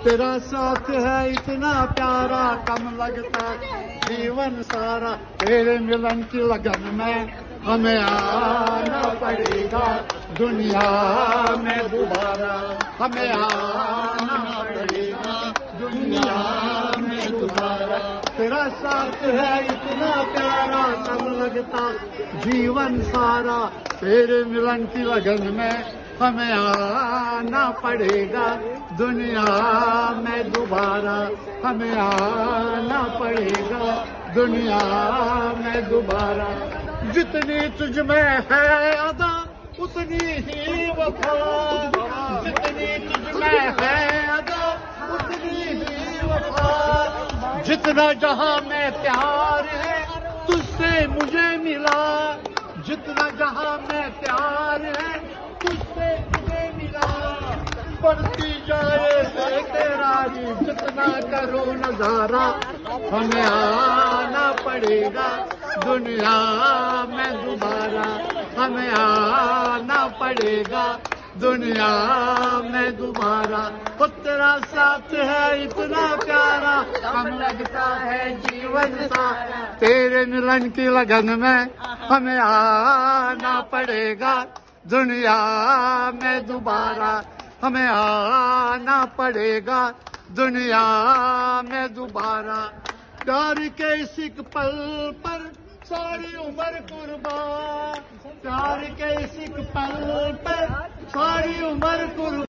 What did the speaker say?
तेरा साथ है इतना प्यारा, कम लगता जीवन सारा। तेरे मिलन की लगन में हमें आना पड़ेगा दुनिया में दोबारा, हमें आना पड़ेगा दुनिया में दोबारा। तेरा साथ है इतना प्यारा, कम लगता जीवन सारा। तेरे मिलन की लगन में हमें आना पड़ेगा दुनिया में दोबारा, हमें आना पड़ेगा दुनिया में दोबारा। जितनी तुझ में है अदा उतनी ही वफा, जितनी तुझ में है अदा उतनी ही वफा। जितना जहां में प्यार है तुझसे मुझे मिला, जितना जहां में प्यार है तुझसे मुझे मिला। बढ़ती जाए तेरा ही जितना करो नजारा, हमें आना पड़ेगा दुनिया में दोबारा, हमें आना पड़ेगा दुनिया में दोबारा। तो तेरा साथ है इतना प्यारा, कम लगता है जीवन सा। तेरे मिलन की लगन में हमें आना पड़ेगा दुनिया में दोबारा, हमें आना पड़ेगा दुनिया में दोबारा। प्यार के इस पल पर सारी उम्र कुर्बान, प्यार के इस पल पर सारी उम्र कुर्बान।